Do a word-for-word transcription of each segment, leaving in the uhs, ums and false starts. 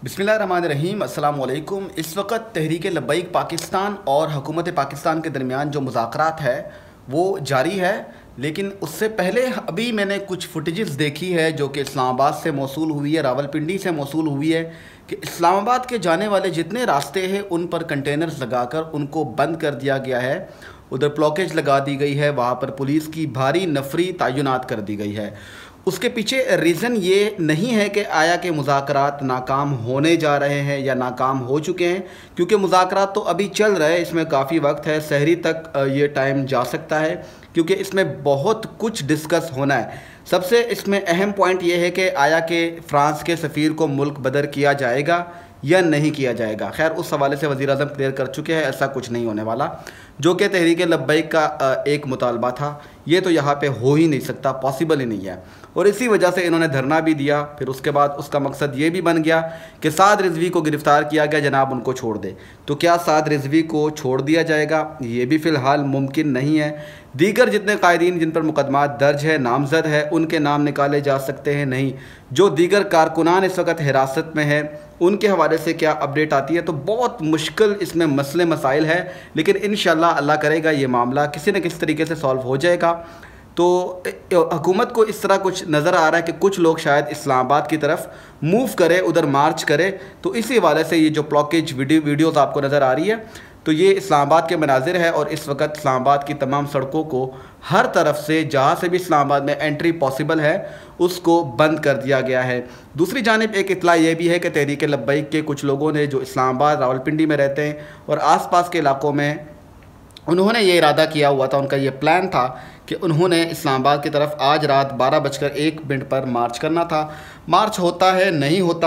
बिस्मिल्लाहिर्रहमानिर्रहीम अस्सलाम वालेकुम। इस वक्त तहरीक लब्बैक पाकिस्तान और हुकूमत पाकिस्तान के दरमियान जो मुज़ाकरात है वो जारी है, लेकिन उससे पहले अभी मैंने कुछ फुटेजेस देखी है जो कि इस्लामाबाद से मौसूल हुई है, रावलपिंडी से मौसूल हुई है कि इस्लामाबाद के जाने वाले जितने रास्ते हैं उन पर कंटेनर्स लगाकर उनको बंद कर दिया गया है। उधर ब्लॉकेज लगा दी गई है, वहाँ पर पुलिस की भारी नफरी तैनात कर दी गई है। उसके पीछे रीज़न ये नहीं है कि आया कि मुज़ाकरात नाकाम होने जा रहे हैं या नाकाम हो चुके हैं, क्योंकि मुज़ाकरात तो अभी चल रहे हैं, इसमें काफ़ी वक्त है, सहरी तक ये टाइम जा सकता है, क्योंकि इसमें बहुत कुछ डिस्कस होना है। सबसे इसमें अहम पॉइंट ये है कि आया कि फ़्रांस के सफ़ीर को मुल्क बदर किया जाएगा या नहीं किया जाएगा। खैर उस हवाले से वज़ीर आज़म क्लियर कर चुके हैं, ऐसा कुछ नहीं होने वाला, जो कि तहरीक लब्बैक का एक मुतालबा था। ये तो यहाँ पे हो ही नहीं सकता, पॉसिबल ही नहीं है, और इसी वजह से इन्होंने धरना भी दिया। फिर उसके बाद उसका मकसद ये भी बन गया कि साद रिजवी को गिरफ़्तार किया गया, जनाब उनको छोड़ दे। तो क्या साद रिजवी को छोड़ दिया जाएगा? ये भी फ़िलहाल मुमकिन नहीं है। दीगर जितने कायदीन जिन पर मुकदमात दर्ज है, नामजद है, उनके नाम निकाले जा सकते हैं नहीं। जो दीगर कारकुनान इस वक्त हिरासत में है उनके हवाले से क्या अपडेट आती है, तो बहुत मुश्किल इसमें मसले मसाइल है, लेकिन इंशाल्लाह अल्लाह करेगा ये मामला किसी न किसी तरीके से सॉल्व हो जाएगा। तो हुकूमत को इस तरह कुछ नज़र आ रहा है कि कुछ लोग शायद इस्लामाबाद की तरफ मूव करे, उधर मार्च करे, तो इसी हवाले से ये जो ब्लॉकेज वीडियो वीडियोज़ आपको नज़र आ रही है, तो ये इस्लामाबाद के मनाजिर है। और इस वक्त इस्लामाबाद की तमाम सड़कों को हर तरफ से जहाँ से भी इस्लामाबाद में एंट्री पॉसिबल है उसको बंद कर दिया गया है। दूसरी जानिब एक इतला ये भी है कि तहरीक लब्बैक के कुछ लोगों ने जो इस्लामाबाद रावलपिंडी में रहते हैं और आसपास के इलाकों में, उन्होंने ये इरादा किया हुआ था, उनका ये प्लान था कि उन्होंने इस्लामाबाद की तरफ आज रात बारह बजकर एक मिनट पर मार्च करना था। मार्च होता है नहीं होता,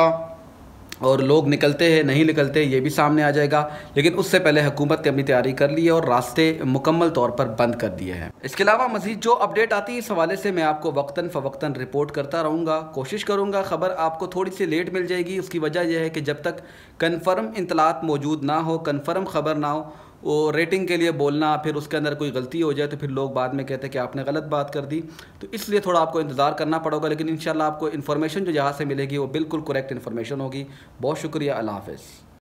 और लोग निकलते हैं नहीं निकलते, ये भी सामने आ जाएगा, लेकिन उससे पहले हुकूमत ने अपनी तैयारी कर ली है और रास्ते मुकम्मल तौर पर बंद कर दिए हैं। इसके अलावा मज़ीद जो अपडेट आती है इस हवाले से मैं आपको वक्तन फ़वक्तन रिपोर्ट करता रहूँगा। कोशिश करूँगा खबर आपको थोड़ी सी लेट मिल जाएगी। उसकी वजह यह है कि जब तक कन्फर्म इतलात मौजूद ना हो, कन्फर्म ख़बर ना हो, वो रेटिंग के लिए बोलना, फिर उसके अंदर कोई गलती हो जाए तो फिर लोग बाद में कहते हैं कि आपने गलत बात कर दी, तो इसलिए थोड़ा आपको इंतज़ार करना पड़ेगा। लेकिन इंशाल्लाह आपको इन्फॉर्मेशन जो यहाँ से मिलेगी वो बिल्कुल करेक्ट इन्फॉर्मेशन होगी। बहुत शुक्रिया, अल्लाह हाफ़िज़।